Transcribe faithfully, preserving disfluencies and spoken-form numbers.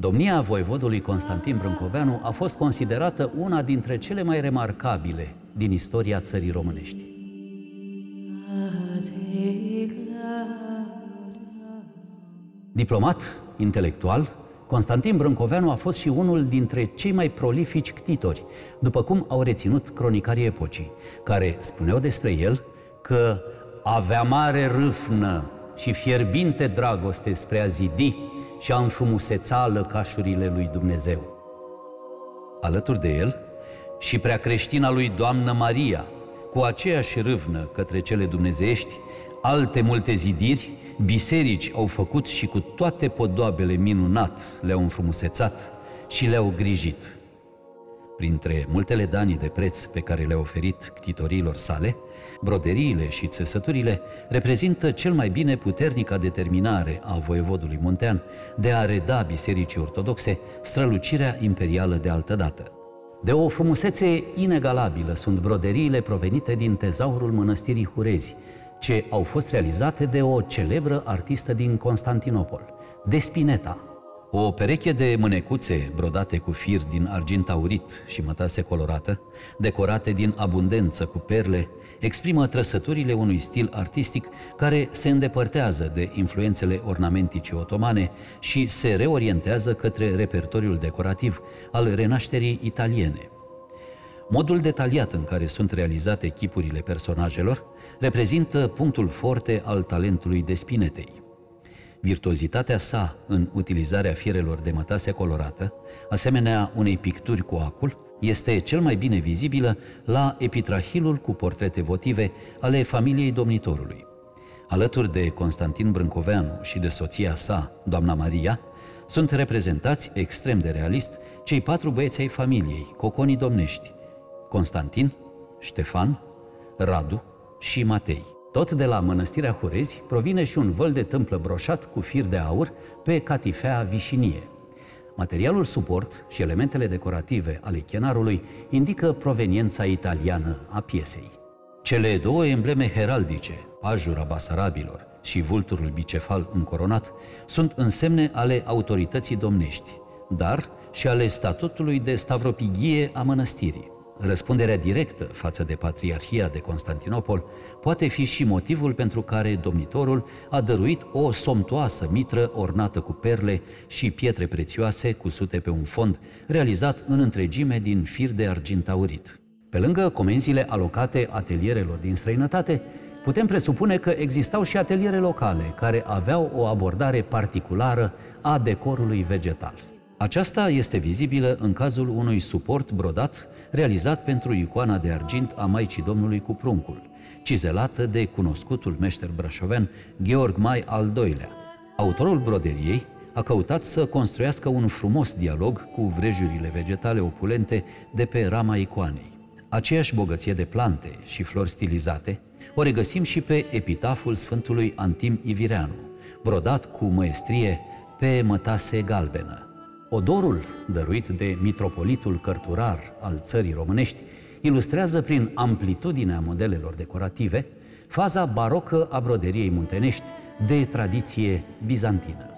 Domnia voievodului Constantin Brâncoveanu a fost considerată una dintre cele mai remarcabile din istoria țării românești. Diplomat, intelectual, Constantin Brâncoveanu a fost și unul dintre cei mai prolifici ctitori, după cum au reținut cronicarii epocii, care spuneau despre el că avea mare râvnă și fierbinte dragoste spre a zidi și a înfrumuseța lăcașurile lui Dumnezeu. Alături de el, și preacreștina lui Doamnă Maria, cu aceeași râvnă către cele dumnezeiești, alte multe zidiri, biserici au făcut și cu toate podoabele minunat le-au înfrumusețat și le-au grijit. Printre multele danii de preț pe care le-a oferit ctitorilor sale, broderiile și țesăturile reprezintă cel mai bine puternica determinare a voievodului muntean de a reda bisericii ortodoxe strălucirea imperială de altădată. De o frumusețe inegalabilă sunt broderiile provenite din tezaurul mănăstirii Hurezi, ce au fost realizate de o celebră artistă din Constantinopol, Despineta. O pereche de mânecuțe brodate cu fir din argint aurit și mătase colorată, decorate din abundență cu perle, exprimă trăsăturile unui stil artistic care se îndepărtează de influențele ornamentice otomane și se reorientează către repertoriul decorativ al renașterii italiene. Modul detaliat în care sunt realizate chipurile personajelor reprezintă punctul forte al talentului Despinetei. Virtuozitatea sa în utilizarea firelor de mătase colorată, asemenea unei picturi cu acul, este cel mai bine vizibilă la epitrahilul cu portrete votive ale familiei domnitorului. Alături de Constantin Brâncoveanu și de soția sa, Doamna Maria, sunt reprezentați extrem de realist cei patru băieți ai familiei, coconii domnești: Constantin, Ștefan, Radu și Matei. Tot de la mănăstirea Hurezi provine și un văl de tâmplă broșat cu fir de aur pe catifea vișinie. Materialul suport și elementele decorative ale chenarului indică proveniența italiană a piesei. Cele două embleme heraldice, pajura basarabilor și vulturul bicefal încoronat, sunt însemne ale autorității domnești, dar și ale statutului de stavropighie a mănăstirii. Răspunderea directă față de Patriarhia de Constantinopol poate fi și motivul pentru care domnitorul a dăruit o somptuoasă mitră ornată cu perle și pietre prețioase cusute pe un fond realizat în întregime din fir de argint aurit. Pe lângă comenzile alocate atelierelor din străinătate, putem presupune că existau și ateliere locale care aveau o abordare particulară a decorului vegetal. Aceasta este vizibilă în cazul unui suport brodat realizat pentru icoana de argint a Maicii Domnului cu pruncul, cizelată de cunoscutul meșter brașovean Gheorg Mai al doilea. Autorul broderiei a căutat să construiască un frumos dialog cu vrejurile vegetale opulente de pe rama icoanei. Aceeași bogăție de plante și flori stilizate o regăsim și pe epitaful Sfântului Antim Ivireanu, brodat cu măestrie pe mătase galbenă. Odorul dăruit de mitropolitul cărturar al țării românești ilustrează prin amplitudinea modelelor decorative faza barocă a broderiei muntenești de tradiție bizantină.